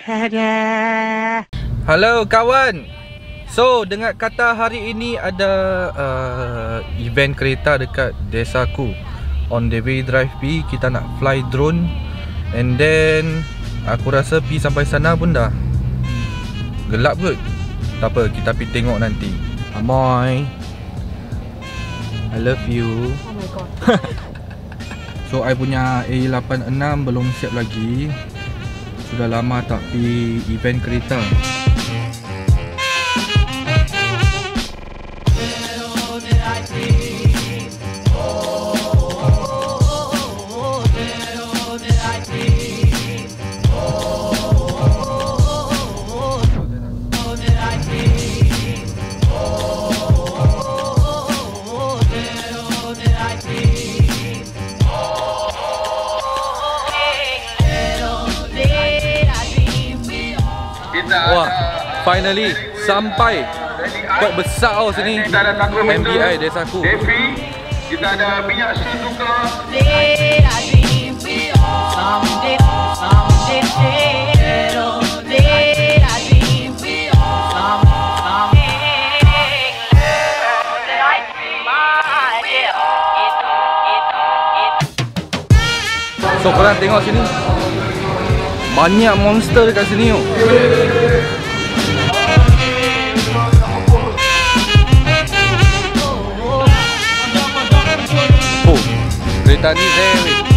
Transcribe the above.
Halo kawan. So dengar kata hari ini ada event kereta dekat desaku. On the way drive pi, kita nak fly drone. And then aku rasa pi sampai sana pun dah gelap kot. Tak apa, kita pergi tengok nanti. Amoy, I love you. Oh my god. So I punya A86 belum siap lagi. Sudah lama tak pergi event kereta. Wah, finally sampai. Quite besar tau sini. MBI desaku. Kita ada minyak suzuka. So korang tengok sini, banyak monster dekat sini oh. Oh, kereta ni